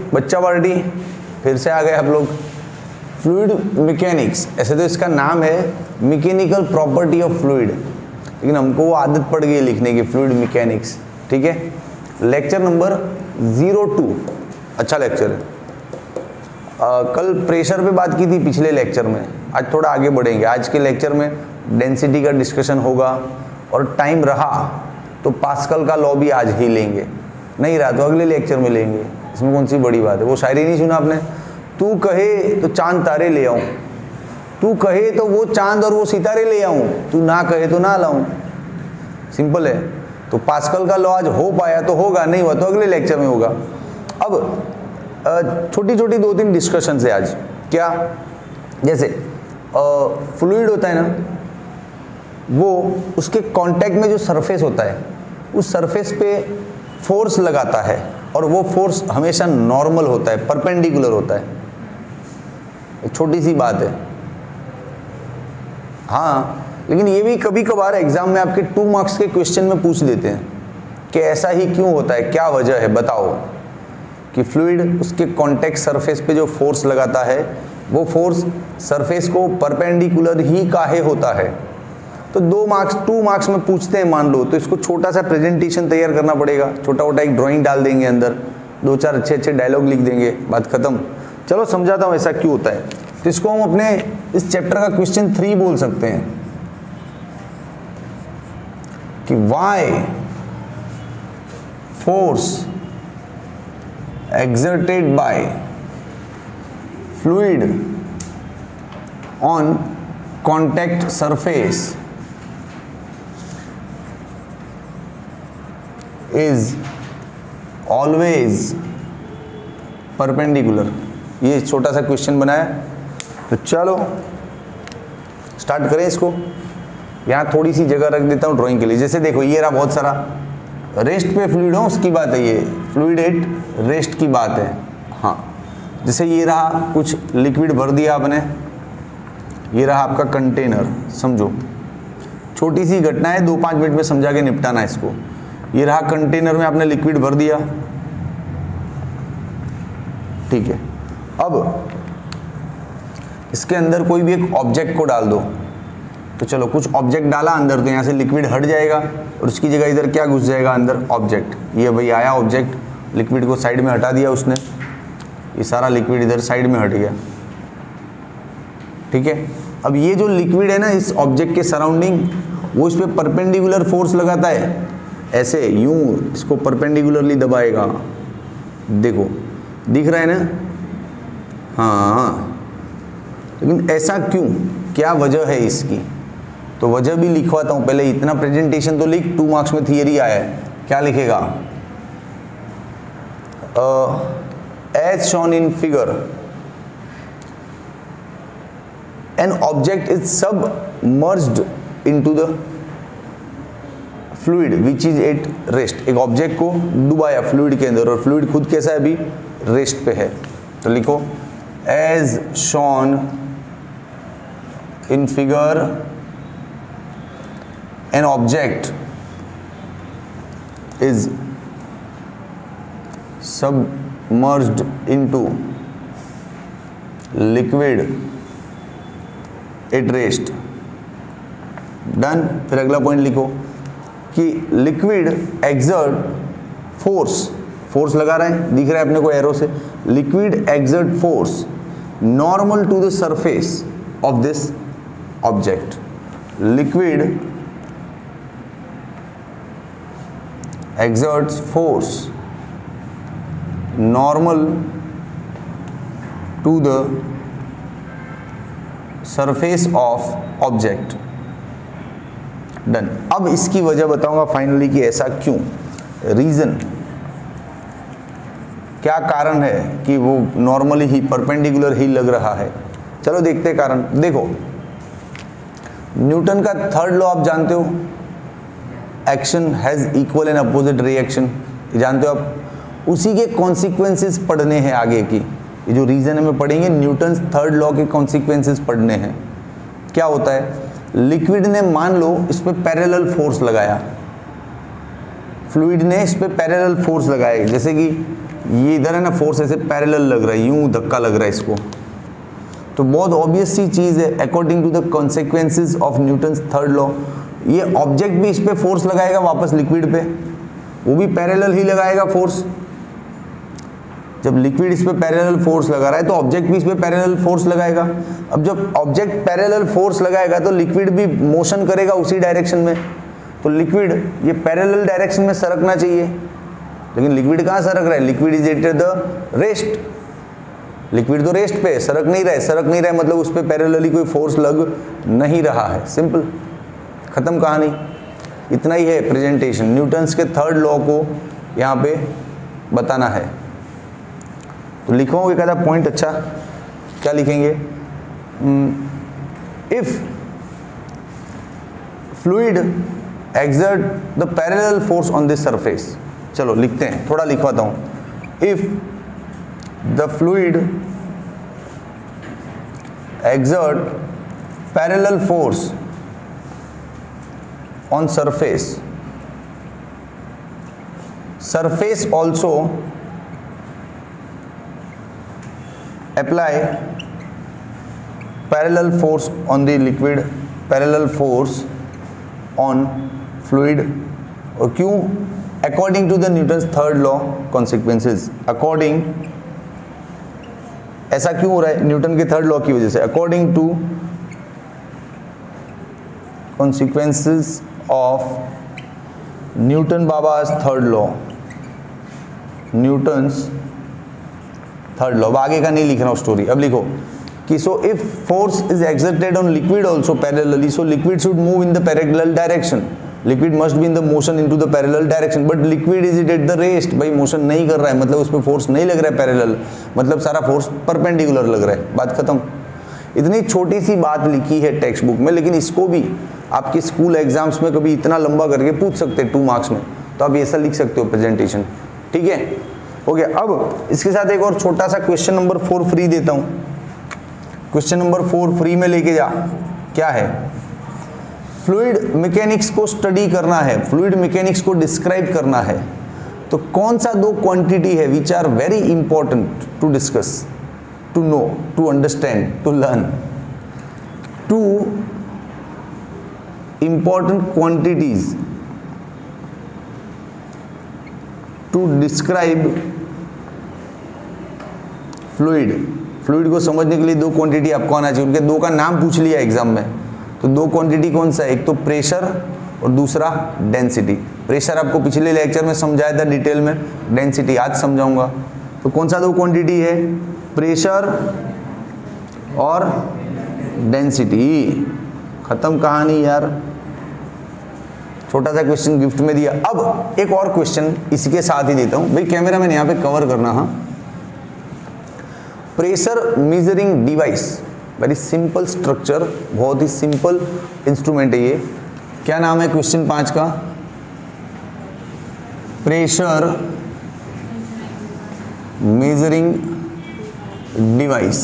बच्चा पार्टी फिर से आ गए आप लोग। फ्लूइड मैकेनिक्स, ऐसे तो इसका नाम है मैकेनिकल प्रॉपर्टी ऑफ फ्लूइड, लेकिन हमको वो आदत पड़ गई लिखने की, फ्लूइड मैकेनिक्स। ठीक है, लेक्चर नंबर 02, अच्छा लेक्चर है। कल प्रेशर पे बात की थी पिछले लेक्चर में, आज थोड़ा आगे बढ़ेंगे। आज के लेक्चर में डेंसिटी का डिस्कशन होगा, और टाइम रहा तो पास्कल का लॉ भी आज ही लेंगे, नहीं रहा तो अगले लेक्चर में लेंगे। इसमें कौन सी बड़ी बात है। वो शायरी नहीं सुना आपने, तू कहे तो चांद तारे ले आऊं, तू कहे तो वो चांद और वो सितारे ले आऊं, तू ना कहे तो ना लाऊं। सिंपल है। तो पास्कल का लॉ आज हो पाया तो होगा, नहीं हुआ तो अगले लेक्चर में होगा। अब छोटी छोटी 2-3 डिस्कशन है आज। क्या, जैसे फ्लूइड होता है ना, वो उसके कांटेक्ट में जो सरफेस होता है, उस सरफेस पे फोर्स लगाता है, और वो फोर्स हमेशा नॉर्मल होता है, परपेंडिकुलर होता है। एक छोटी सी बात है, हाँ, लेकिन ये भी कभी कभार एग्जाम में आपके 2 मार्क्स के क्वेश्चन में पूछ देते हैं कि ऐसा ही क्यों होता है, क्या वजह है बताओ। कि फ्लूइड उसके कॉन्टेक्ट सरफेस पे जो फोर्स लगाता है, वो फोर्स सरफेस को परपेंडिकुलर ही काहे होता है। तो 2 मार्क्स में पूछते हैं मान लो, तो इसको छोटा सा प्रेजेंटेशन तैयार करना पड़ेगा, छोटा मोटा एक ड्राइंग डाल देंगे, अंदर 2-4 अच्छे डायलॉग लिख देंगे, बात खत्म। चलो समझाता हूँ ऐसा क्यों होता है। तो इसको हम अपने इस चैप्टर का क्वेश्चन 3 बोल सकते हैं कि Y force exerted by fluid on contact surface is always perpendicular। ये छोटा सा क्वेश्चन बनाया, तो चलो स्टार्ट करें इसको। यहाँ थोड़ी सी जगह रख देता हूँ ड्राइंग के लिए। जैसे देखो, ये रहा बहुत सारा, रेस्ट पे फ्लूइड हो उसकी बात है, ये फ्लूइड एट रेस्ट की बात है। हाँ, जैसे ये रहा, कुछ लिक्विड भर दिया आपने, ये रहा आपका कंटेनर, समझो छोटी सी घटना है, 2-5 मिनट में समझा के निपटाना है इसको। ये रहा कंटेनर में आपने लिक्विड भर दिया, ठीक है। अब इसके अंदर कोई भी एक ऑब्जेक्ट को डाल दो, तो चलो कुछ ऑब्जेक्ट डाला अंदर, तो यहाँ से लिक्विड हट जाएगा और उसकी जगह इधर क्या घुस जाएगा अंदर, ऑब्जेक्ट। ये भाई आया ऑब्जेक्ट, लिक्विड को साइड में हटा दिया उसने, ये सारा लिक्विड इधर साइड में हट गया, ठीक है। अब ये जो लिक्विड है ना इस ऑब्जेक्ट के सराउंडिंग, वो इस पर परपेंडिकुलर फोर्स लगाता है, ऐसे यूं इसको परपेंडिकुलरली दबाएगा, देखो दिख रहा है ना। हाँ, लेकिन ऐसा क्यों, क्या वजह है इसकी, तो वजह भी लिखवाता हूं। पहले इतना प्रेजेंटेशन तो लिख, 2 मार्क्स में थियरी आया है, क्या लिखेगा, as shown in figure an object is submerged into the fluid which is at rest. एक ऑब्जेक्ट को डुबाया फ्लूइड के अंदर, और फ्लूइड खुद कैसा है, अभी रेस्ट पे है। तो लिखो as shown in figure an object is submerged into liquid at rest। Done. फिर अगला पॉइंट लिखो कि लिक्विड एक्सर्ट फोर्स लगा रहे हैं, दिख रहा है अपने को एरो से, liquid exert force normal to the surface of this object. Liquid exerts force normal to the surface of object। Done. अब इसकी वजह बताऊंगा फाइनली कि ऐसा क्यों, रीजन क्या कारण है कि वो नॉर्मली ही परपेंडिकुलर ही लग रहा है। चलो देखते हैं कारण। देखो, न्यूटन का 3rd लॉ आप जानते हो, action has equal and opposite reaction, जानते हो आप। उसी के कॉन्सिक्वेंसेस पढ़ने हैं आगे की, ये जो रीजन है में पढ़ेंगे, न्यूटन 3rd लॉ के कॉन्सिक्वेंसेस पढ़ने हैं। क्या होता है, लिक्विड ने मान लो इस पे पैरेलल फोर्स लगाया, फ्लूइड ने इस पे पैरेलल फोर्स लगाया, जैसे कि ये इधर है ना फोर्स ऐसे पैरेलल लग रहा है, यूं धक्का लग रहा है इसको, तो बहुत ऑब्वियस सी चीज है according to the consequences of Newton's third law, ये ऑब्जेक्ट भी इस पे फोर्स लगाएगा वापस लिक्विड पे, वो भी पैरेलल ही लगाएगा फोर्स। जब लिक्विड इस पे पैरेलल फोर्स लगा रहा है तो ऑब्जेक्ट भी इस पे पैरेलल फोर्स लगाएगा। अब जब ऑब्जेक्ट पैरेलल फोर्स लगाएगा तो लिक्विड भी मोशन करेगा उसी डायरेक्शन में, तो लिक्विड ये पैरेलल डायरेक्शन में सरकना चाहिए, लेकिन लिक्विड कहाँ सरक रहा है, liquid is at the rest, liquid तो रेस्ट पे सरक नहीं रहा है, सरक नहीं रहा है मतलब उस पर पैरेलली कोई फोर्स लग नहीं रहा है, सिंपल, खत्म कहानी। इतना ही है प्रेजेंटेशन, न्यूटन्स के थर्ड लॉ को यहाँ पे बताना है। तो लिखो एक आधा पॉइंट, अच्छा क्या लिखेंगे, if fluid exert the parallel force on this surface, चलो लिखते हैं, थोड़ा लिखवाता हूं, if the fluid exert parallel force on surface, surface also apply parallel force on the liquid, parallel force on fluid, और क्यों, according to the Newton's third law consequences, according, ऐसा क्यों हो रहा है न्यूटन के थर्ड लॉ की वजह से, according to consequences of Newton बाबा's third law, Newton's third law. अब आगे का नहीं लिख रहा हूँ स्टोरी, अब लिखो कि so if force is exerted on liquid also parallelly, so liquid should move in the parallel direction, liquid must be in the motion into the parallel direction, but liquid is it at the rest, भाई motion नहीं कर रहा है मतलब उस पर force नहीं लग रहा है पैरेलल, मतलब सारा फोर्स परपेंडिकुलर लग रहा है, बात खत्म। इतनी छोटी सी बात लिखी है टेक्स्ट बुक में, लेकिन इसको भी आपके स्कूल एग्जाम्स में कभी इतना लंबा करके पूछ सकते हैं 2 मार्क्स में, तो आप ऐसा लिख सकते हो प्रेजेंटेशन, ठीक है, हो गया। अब इसके साथ एक और छोटा सा क्वेश्चन नंबर 4 फ्री देता हूं, क्वेश्चन नंबर 4 फ्री में लेके जा, क्या है, फ्लूइड मैकेनिक्स को स्टडी करना है, फ्लूइड मैकेनिक्स को डिस्क्राइब करना है, तो कौन सा 2 क्वांटिटी है which are very important to discuss, to know, to understand, to learn, 2 important quantities to describe fluid, fluid को समझने के लिए 2 क्वांटिटी आपको आना चाहिए, उनके 2 का नाम पूछ लिया एग्जाम में, तो 2 क्वांटिटी कौन सा है, एक तो प्रेशर और दूसरा डेंसिटी। प्रेशर आपको पिछले लेक्चर में समझाया था डिटेल में, डेंसिटी आज समझाऊंगा। तो कौन सा 2 क्वांटिटी है, प्रेशर और डेंसिटी, खत्म कहानी यार, छोटा सा क्वेश्चन गिफ्ट में दिया। अब एक और क्वेश्चन इसी के साथ ही देता हूं, भाई कैमरा मैन यहाँ पे कवर करना, हाँ, pressure measuring device, very simple structure, बहुत ही सिंपल इंस्ट्रूमेंट है ये, क्या नाम है क्वेश्चन 5 का, प्रेशर मेजरिंग डिवाइस।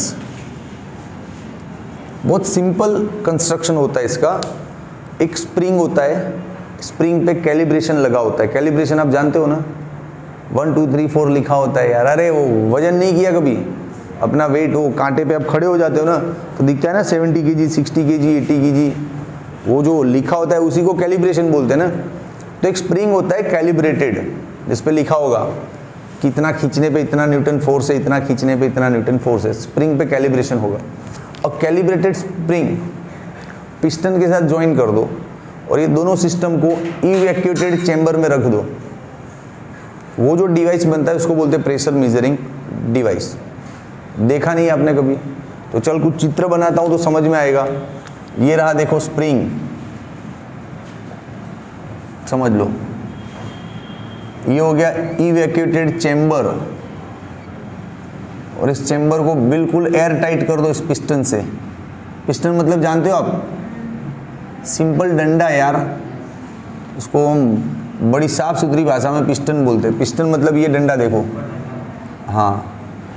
बहुत सिंपल कंस्ट्रक्शन होता है इसका, एक स्प्रिंग होता है, स्प्रिंग पे कैलिब्रेशन लगा होता है, कैलिब्रेशन आप जानते हो ना, 1 2 3 4 लिखा होता है यार, अरे वो वजन नहीं किया कभी अपना वेट, वो कांटे पे आप खड़े हो जाते हो ना तो दिखता है ना 70 kg 60 kg 80 kg, वो जो लिखा होता है उसी को कैलिब्रेशन बोलते हैं ना। तो एक स्प्रिंग होता है कैलिब्रेटेड, जिस पे लिखा होगा कि इतना खींचने पे इतना न्यूटन फोर्स है, इतना खींचने पे इतना न्यूटन फोर्स है, स्प्रिंग पे कैलिब्रेशन होगा। और कैलिब्रेटेड स्प्रिंग पिस्टन के साथ ज्वाइन कर दो और ये दोनों सिस्टम को इवैक्यूएटेड चेंबर में रख दो, वो जो डिवाइस बनता है उसको बोलते हैं प्रेशर मेजरिंग डिवाइस। देखा नहीं आपने कभी, तो चल कुछ चित्र बनाता हूं तो समझ में आएगा। ये रहा देखो स्प्रिंग, समझ लो, ये हो गया इवैक्यूएटेड चेंबर, और इस चेंबर को बिल्कुल एयर टाइट कर दो इस पिस्टन से। पिस्टन मतलब जानते हो आप, सिंपल डंडा यार, उसको हम बड़ी साफ सुथरी भाषा में पिस्टन बोलते हैं। पिस्टन मतलब ये डंडा देखो, हाँ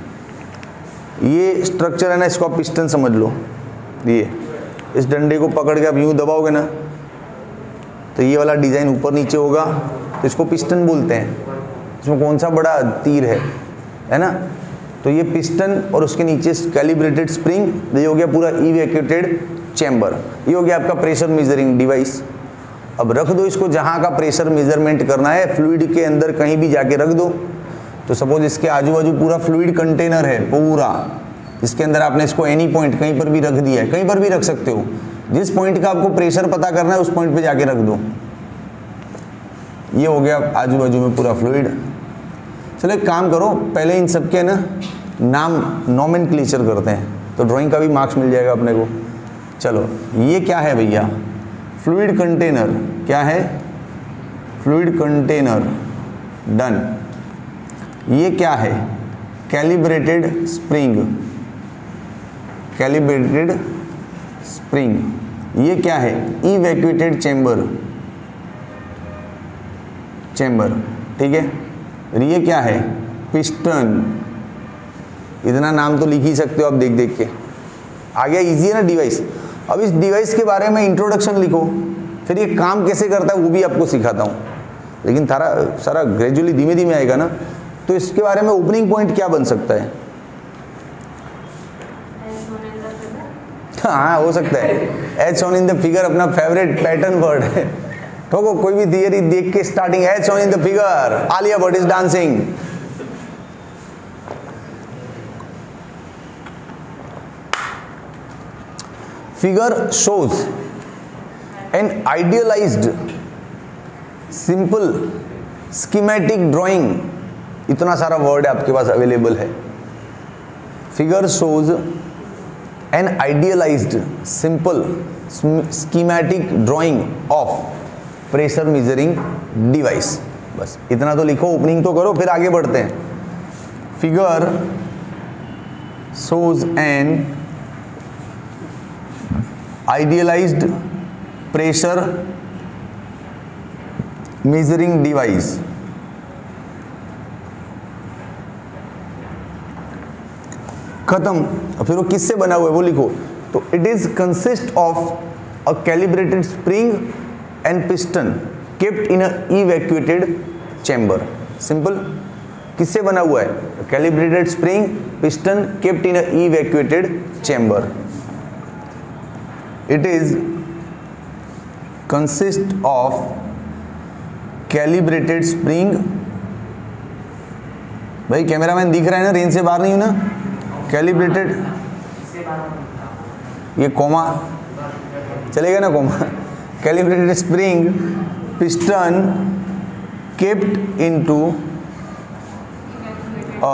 ये स्ट्रक्चर है ना, इसको आप पिस्टन समझ लो। ये इस डंडे को पकड़ के आप यूं दबाओगे ना तो ये वाला डिजाइन ऊपर नीचे होगा, तो इसको पिस्टन बोलते हैं। इसमें कौन सा बड़ा तीर है, है ना। तो ये पिस्टन और उसके नीचे कैलिब्रेटेड स्प्रिंग, ये हो गया पूरा इवैक्यूएटेड चैम्बर, ये हो गया आपका प्रेशर मेजरिंग डिवाइस। अब रख दो इसको जहाँ का प्रेशर मेजरमेंट करना है, फ्लूइड के अंदर कहीं भी जाके रख दो। तो सपोज इसके आजू बाजू पूरा फ्लूइड कंटेनर है पूरा, इसके अंदर आपने इसको एनी पॉइंट कहीं पर भी रख दिया है, कहीं पर भी रख सकते हो, जिस पॉइंट का आपको प्रेशर पता करना है उस पॉइंट पे जाके रख दो। ये हो गया आजू बाजू में पूरा फ्लूइड। चलो एक काम करो, पहले इन सब के ना नाम नोमेनक्लेचर करते हैं, तो ड्राइंग का भी मार्क्स मिल जाएगा अपने को। चलो ये क्या है भैया, फ्लूइड कंटेनर, क्या है, फ्लूइड कंटेनर, डन। ये क्या है, कैलिब्रेटेड स्प्रिंग, कैलिब्रेटेड स्प्रिंग। ये क्या है, इवैक्यूएटेड चैम्बर, चैम्बर, ठीक है। और ये क्या है, पिस्टन। इतना नाम तो लिख ही सकते हो आप देख देख के। आ गया, इजी है ना डिवाइस। अब इस डिवाइस के बारे में इंट्रोडक्शन लिखो, फिर ये काम कैसे करता है वो भी आपको सिखाता हूँ, लेकिन सारा ग्रेजुअली धीमे धीमे आएगा ना। तो इसके बारे में ओपनिंग पॉइंट क्या बन सकता है? हाँ हो सकता है, as shown in the figure अपना फेवरेट पैटर्न वर्ड है। ठोको कोई भी थियरी देख के starting, as shown in the figure, Alia Bhatt is dancing. Figure shows an idealized, simple, schematic drawing। इतना सारा वर्ड आपके पास अवेलेबल है। Figure shows an idealized, simple, schematic drawing of pressure measuring device। बस इतना तो लिखो, ओपनिंग तो करो, फिर आगे बढ़ते हैं। Figure shows an idealized pressure measuring device। खत्म। फिर वो किससे बना हुआ है वो लिखो। तो it is consist of a calibrated spring and piston kept in a evacuated chamber. Simple. किससे बना हुआ है? Calibrated spring, piston kept in a evacuated chamber. It is consist of calibrated spring। भाई कैमरामैन दिख रहा है ना, रेंज से बाहर नहीं हूं ना? कैलिब्रेटेड, ये कोमा चलेगा ना, comma. Calibrated spring, piston kept into a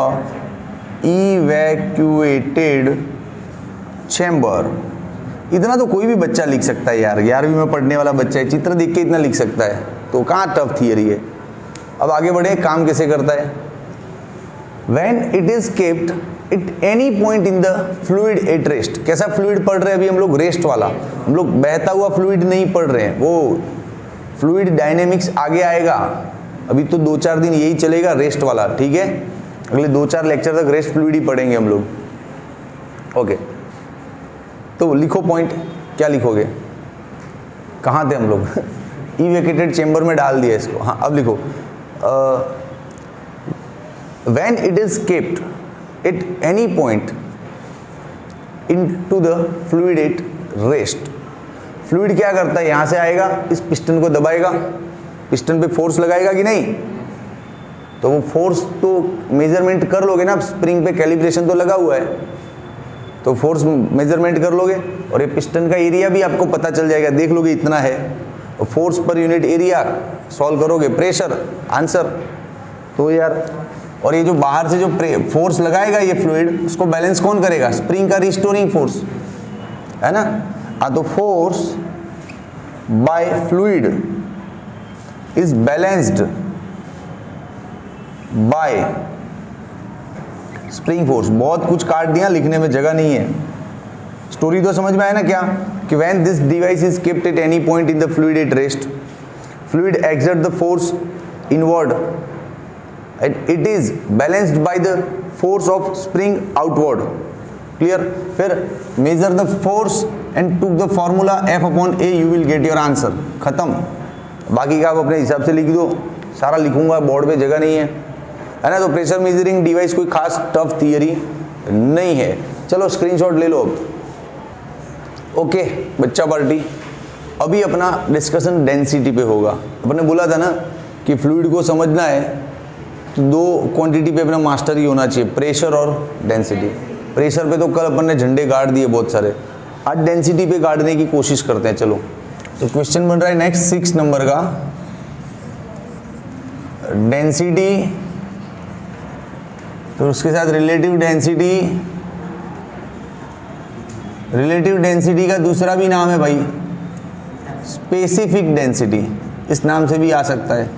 evacuated chamber. इतना तो कोई भी बच्चा लिख सकता है यार, 11वीं में पढ़ने वाला बच्चा है, चित्र देख के इतना लिख सकता है, तो कहाँ टफ थियरी है। अब आगे बढ़े, काम कैसे करता है। When it is kept at any point in the fluid at rest। कैसा फ्लूइड पढ़ रहे हैं अभी हम लोग? रेस्ट वाला। हम लोग बहता हुआ फ्लूइड नहीं पढ़ रहे हैं, वो फ्लूइड डायनेमिक्स आगे आएगा। अभी तो 2-4 दिन यही चलेगा रेस्ट वाला, ठीक है। अगले 2-4 लेक्चर तक रेस्ट फ्लूइड ही पढ़ेंगे हम लोग। ओके, तो लिखो पॉइंट, क्या लिखोगे? कहाँ थे हम लोग? इवैक्यूएटेड चैम्बर में डाल दिया इसको। हाँ अब लिखो, when it is kept at any point into the fluid at rest. Fluid क्या करता है, यहाँ से आएगा, इस पिस्टन को दबाएगा, पिस्टन पे फोर्स लगाएगा कि नहीं? तो वो फोर्स तो मेजरमेंट कर लोगे ना, स्प्रिंग पे कैलिब्रेशन तो लगा हुआ है, तो फोर्स मेजरमेंट कर लोगे और ये पिस्टन का एरिया भी आपको पता चल जाएगा, देख लोगे इतना है। तो force per unit area solve करोगे, प्रेशर आंसर। तो यार, और ये जो बाहर से जो फोर्स लगाएगा ये फ्लूइड, उसको बैलेंस कौन करेगा? स्प्रिंग का रिस्टोरिंग फोर्स, है ना। तो force by fluid is balanced by spring force. बहुत कुछ काट दिया, लिखने में जगह नहीं है। स्टोरी तो समझ में आया ना क्या, कि when this device is kept at any point in the fluid at rest, fluid exert the force inward and it is balanced by the force of spring outward. Clear? फिर measure the force and took the formula F/A, you will get your answer. खत्म। बाकी का आप अपने हिसाब से लिख दो, सारा लिखूंगा बोर्ड पे, जगह नहीं है। है ना। तो प्रेशर मेजरिंग डिवाइस कोई खास टफ थियरी नहीं है। चलो स्क्रीनशॉट ले लो अब। ओके बच्चा पार्टी, अभी अपना डिस्कशन डेंसिटी पे होगा। अपने बोला था ना कि फ्लूइड को समझना है तो दो क्वांटिटी पे अपना मास्टर ही होना चाहिए, प्रेशर और डेंसिटी। प्रेशर पे तो कल अपन ने झंडे गाड़ दिए बहुत सारे, आज डेंसिटी पे गाड़ने की कोशिश करते हैं। चलो तो क्वेश्चन बन रहा है नेक्स्ट 6 नंबर का, डेंसिटी तो उसके साथ रिलेटिव डेंसिटी। रिलेटिव डेंसिटी का दूसरा भी नाम है भाई स्पेसिफिक डेंसिटी, इस नाम से भी आ सकता है।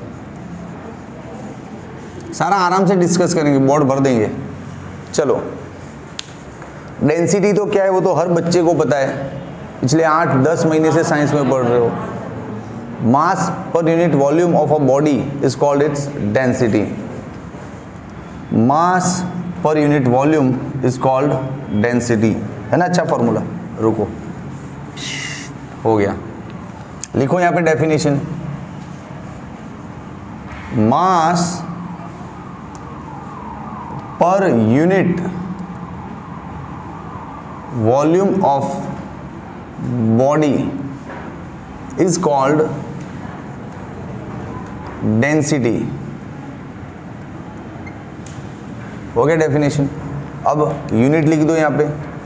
सारा आराम से डिस्कस करेंगे, बोर्ड भर देंगे। चलो डेंसिटी तो क्या है वो तो हर बच्चे को पता है, पिछले 8-10 महीने से साइंस में पढ़ रहे हो। Mass per unit volume of a body is called its density. Mass per unit volume is called density, है ना। अच्छा फॉर्मूला, रुको हो गया, लिखो यहां पे definition. Mass per unit volume of body is called density. हो गया डेफिनेशन। अब यूनिट लिख दो यहां पे।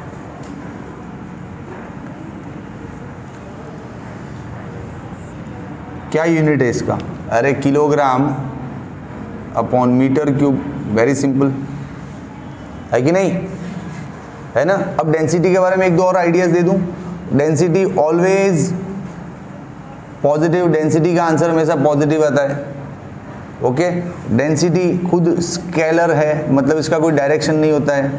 क्या यूनिट है इसका? अरे kilogram upon metre cube, very simple है कि नहीं, है ना। अब डेंसिटी के बारे में एक दो और आइडियाज दे दूं। डेंसिटी ऑलवेज पॉजिटिव, डेंसिटी का आंसर हमेशा पॉजिटिव आता है। ओके, डेंसिटी खुद स्केलर है, मतलब इसका कोई डायरेक्शन नहीं होता है।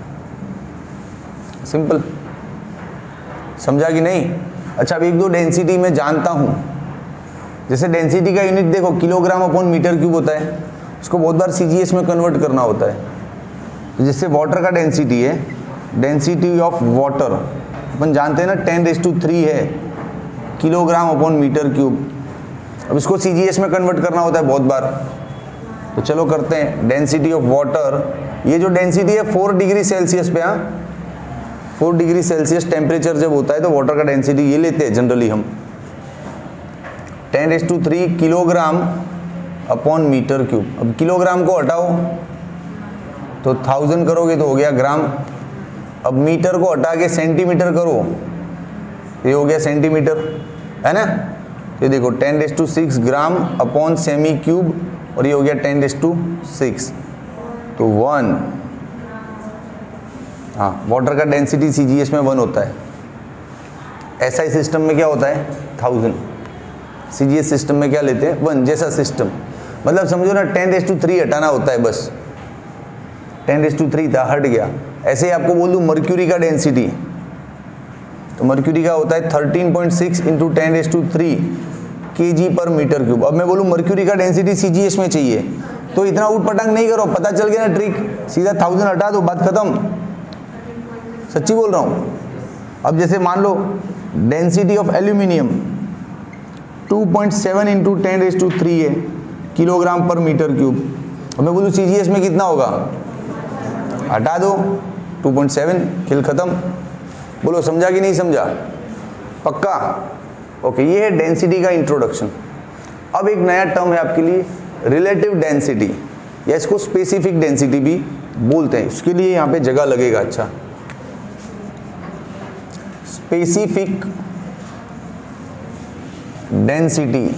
सिंपल, समझा कि नहीं। अच्छा अब एक दो डेंसिटी मैं जानता हूं, जैसे डेंसिटी का यूनिट देखो किलोग्राम अपॉन मीटर क्यूब होता है, उसको बहुत बार सीजीएस में कन्वर्ट करना होता है। तो जिससे वाटर का डेंसिटी है, डेंसिटी ऑफ वाटर अपन जानते हैं ना 10⁻³ है किलोग्राम अपॉन मीटर क्यूब। अब इसको सीजीएस में कन्वर्ट करना होता है बहुत बार, तो चलो करते हैं। डेंसिटी ऑफ वाटर, ये जो डेंसिटी है 4 डिग्री सेल्सियस पे, हाँ 4 डिग्री सेल्सियस टेम्परेचर जब होता है तो वाटर का डेंसिटी ये लेते हैं जनरली हम 10⁻³ किलोग्राम अपॉन मीटर क्यूब। अब किलोग्राम को हटाओ तो 1000 करोगे तो हो गया ग्राम। अब मीटर को हटा के सेंटीमीटर करो, ये हो गया सेंटीमीटर, है ना। ये देखो 10⁻6 ग्राम अपॉन सेमी क्यूब, और ये हो गया 10⁻6 तो 1। हाँ, वाटर का डेंसिटी सीजीएस में 1 होता है। एसआई सिस्टम में क्या होता है 1000, सीजीएस सिस्टम में क्या लेते हैं 1 जैसा सिस्टम। मतलब समझो ना 10⁻3 हटाना होता है बस, 10⁻3 था हट गया। ऐसे ही आपको बोल दूं मर्क्यूरी का डेंसिटी, तो मर्क्यूरी का होता है 13.6 × 10⁻3 kg पर मीटर क्यूब। अब मैं बोलूं मर्क्यूरी का डेंसिटी सीजीएस में चाहिए, तो इतना उटपटांग नहीं करो, पता चल गया ना ट्रिक, सीधा 1000 हटा दो, बात खत्म। सच्ची बोल रहा हूं। अब जैसे मान लो डेंसिटी ऑफ एल्यूमिनियम 2.7 × 10⁻3 है किलोग्राम पर मीटर क्यूब। अब मैं बोलूं सीजीएस में कितना होगा, हटा दो 2.7, खेल खत्म। बोलो समझा कि नहीं समझा, पक्का। ओके, ये है डेंसिटी का इंट्रोडक्शन। अब एक नया टर्म है आपके लिए रिलेटिव डेंसिटी, या इसको स्पेसिफिक डेंसिटी भी बोलते हैं। उसके लिए यहाँ पे जगह लगेगा। अच्छा, स्पेसिफिक डेंसिटी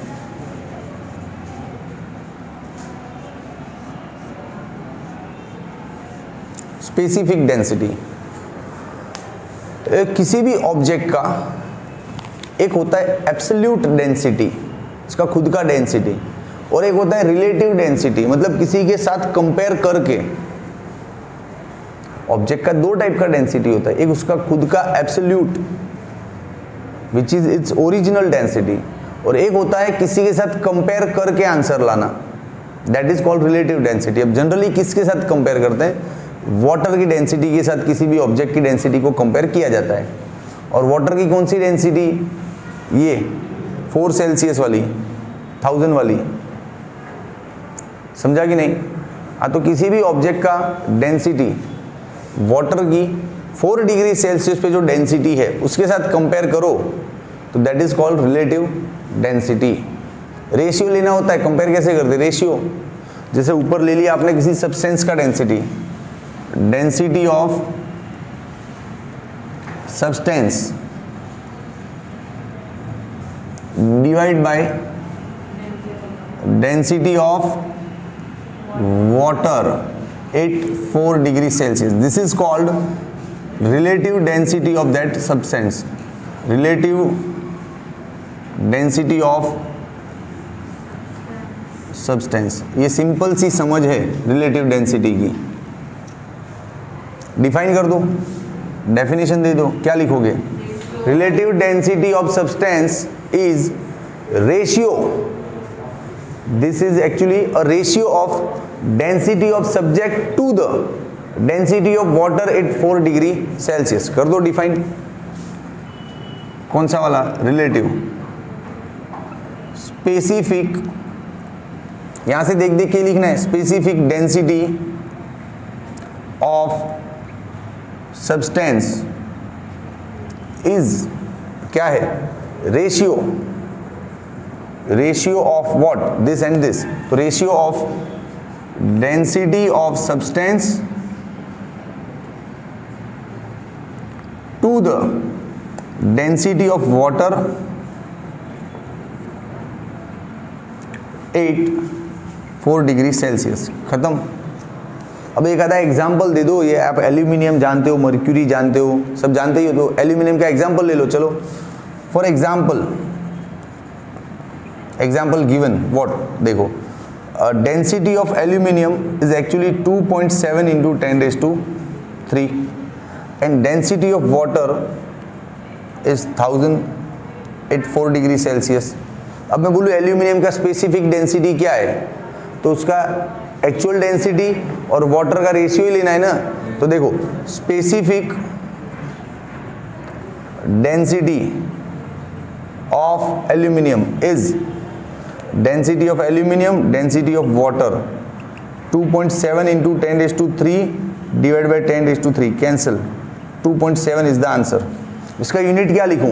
स्पेसिफिक डेंसिटी किसी भी ऑब्जेक्ट का एक होता है एब्सोल्यूट डेंसिटी, इसका खुद का डेंसिटी, और एक होता है रिलेटिव डेंसिटी, मतलब किसी के साथ कंपेयर करके। ऑब्जेक्ट का दो टाइप का डेंसिटी होता है, एक उसका खुद का absolute which is its original density, और एक होता है किसी के साथ कंपेयर करके आंसर लाना, that is called relative density. अब जनरली किसके साथ कंपेयर करते हैं, वाटर की डेंसिटी के साथ किसी भी ऑब्जेक्ट की डेंसिटी को कंपेयर किया जाता है। और वाटर की कौन सी डेंसिटी, ये 4 सेल्सियस वाली, 1000 वाली, समझा कि नहीं। हाँ, तो किसी भी ऑब्जेक्ट का डेंसिटी वाटर की 4 डिग्री सेल्सियस पे जो डेंसिटी है उसके साथ कंपेयर करो तो that is called relative density. Ratio लेना होता है, कंपेयर कैसे करते? रेशियो। जैसे ऊपर ले लिया आपने किसी सब्सटेंस का density, density of substance divide by density of water at 4 degree Celsius. This is called relative density of that substance. Relative density of substance. ये सिंपल सी समझ है रिलेटिव डेंसिटी की। डिफाइन कर दो, डेफिनेशन दे दो, क्या लिखोगे? Relative density of substance is ratio, this is actually a ratio of density of subject to the density of water at 4 degree Celsius। कर दो डिफाइन। कौन सा वाला? रिलेटिव। स्पेसिफिक, यहां से देख देख के लिखना है, specific density of substance is क्या है? Ratio, ratio of what? This and this. तो ratio of density of substance to the density of water at 4 degree Celsius. खत्म। अब एक आधा एग्जाम्पल दे दो। ये आप एल्यूमिनियम जानते हो, मर्क्यूरी जानते हो, सब जानते ही हो, तो एल्यूमिनियम का एग्जाम्पल ले लो। चलो, for example, example given what? देखो, density of aluminium is actually 2.7 into 10 raised to 3 and density of water is 1000 at 4 degree Celsius। अब मैं बोलूँ एल्यूमिनियम का स्पेसिफिक डेंसिटी क्या है, तो उसका एक्चुअल डेंसिटी और वाटर का रेशियो ही लेना है ना। तो देखो, specific density of aluminium is density of aluminium, density of water 2.7 into 10 raised to 3 divided by 10 raised to 3, cancel, 2.7 is the answer। इसका यूनिट क्या लिखूं?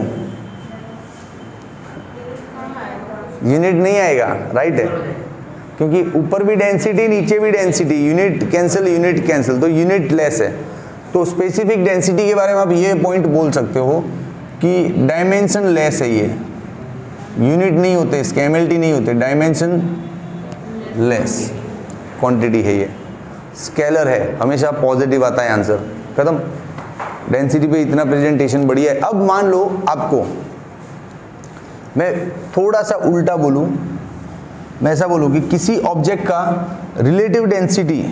यूनिट नहीं आएगा, राइट है, क्योंकि ऊपर भी डेंसिटी नीचे भी डेंसिटी, यूनिट कैंसिल, तो यूनिट लेस है। तो स्पेसिफिक डेंसिटी के बारे में आप ये पॉइंट बोल सकते हो कि डायमेंशन लेस है, ये यूनिट नहीं होते इसके, एमएलटी नहीं होते, डायमेंशन लेस क्वांटिटी है, ये स्केलर है, हमेशा पॉजिटिव आता है आंसर। खत्म। डेंसिटी पे इतना प्रेजेंटेशन बढ़िया है। अब मान लो आपको मैं थोड़ा सा उल्टा बोलूं, मैं ऐसा बोलूं कि किसी ऑब्जेक्ट का रिलेटिव डेंसिटी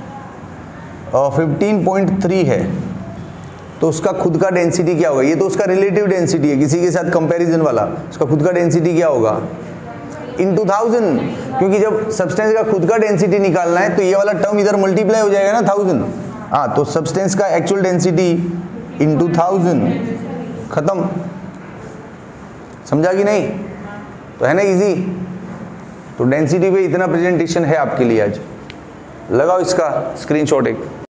15.3 है, तो उसका खुद का डेंसिटी क्या होगा? ये तो उसका रिलेटिव डेंसिटी है, किसी के साथ कंपैरिजन वाला, उसका खुद का डेंसिटी क्या होगा? इनटू 1000, क्योंकि जब सब्सटेंस का खुद का डेंसिटी निकालना है तो ये वाला टर्म इधर मल्टीप्लाई हो जाएगा ना 1000। हाँ, तो सब्सटेंस का एक्चुअल डेंसिटी इनटू 1000। खत्म। समझा कि नहीं? तो है ना इजी। तो डेंसिटी पे इतना प्रेजेंटेशन है आपके लिए आज। लगाओ इसका स्क्रीनशॉट एक।